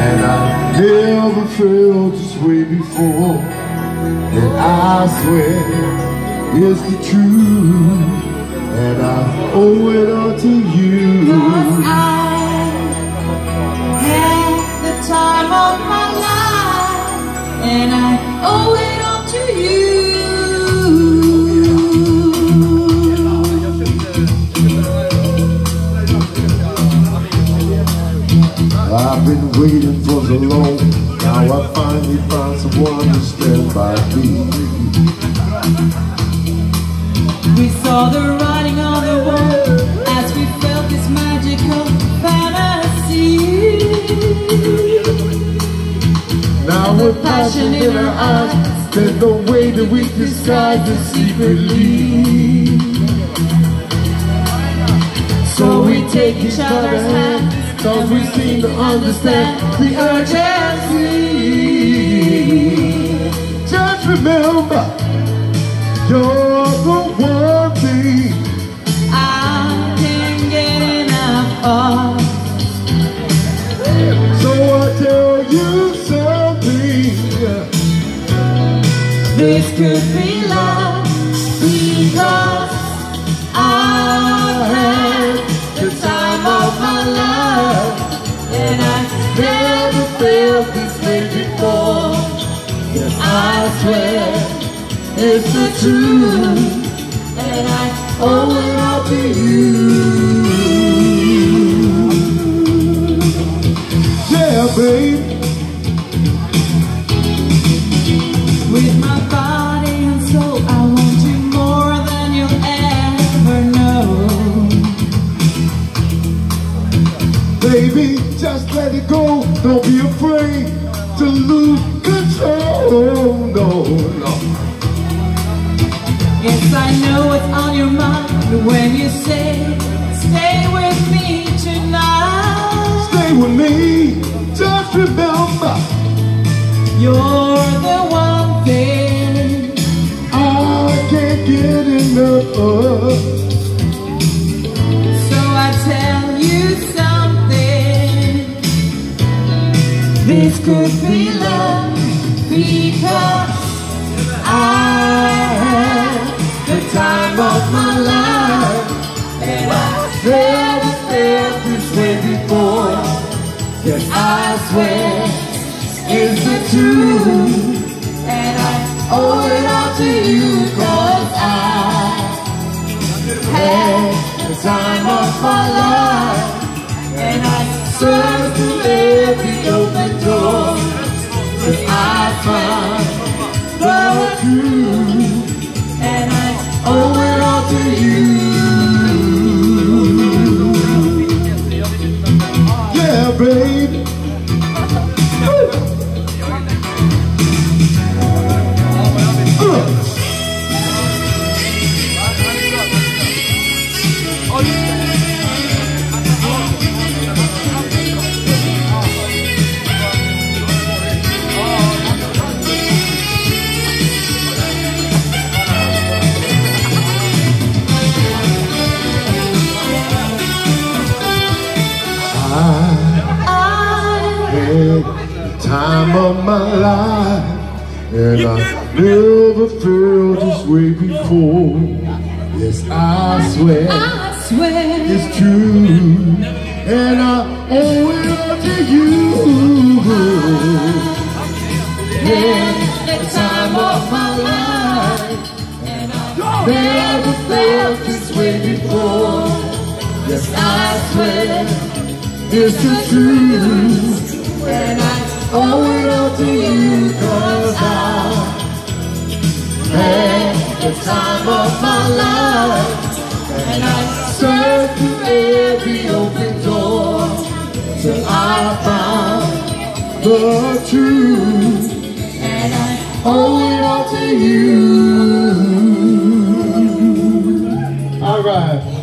and I never felt this way before. And I swear it's the truth, and I owe it all to you. 'Cause I had the time of my life, and I owe it all to you. I've been waiting for so long, now I finally found someone to stand by me. We saw the writing on the wall as we felt this magical fantasy. Now with passion in our eyes, there's no way that we disguise it secretly. So we take each other's hands, 'cause we seem to understand the urgency. Just remember, you're the one thing I can't get enough of. So I tell you something, This could be love, because I had the time of my life, and I never felt this way before. Yes, I swear it's the truth, and I owe it all to you. yeah, babe. With my body and soul, I want you more than you'll ever know. Baby, just let it go. Don't be afraid to lose control. No, no. Yes, I know what's on your mind when you say, stay with me tonight. Stay with me. Just remember, You're the one thing I can't get enough of. So I tell you something. This could be love, because I had the time of my life, and I never felt this way before. Yes, I swear it's the truth, and I owe it all to you, 'cause I had the time of my life, and I searched through every open door till I found the truth, and I owe it all to you. Yeah, babe. The time of my life, and I never felt this way before. Yes, I swear it's true, and I owe it all to you. Yeah, the time of my life, and I never felt this way before. Yes, I swear it's the truth, and I owe it all to you, 'cause I had the time of my life, and I searched through every open door till I found The truth, and I owe it all to you. all right.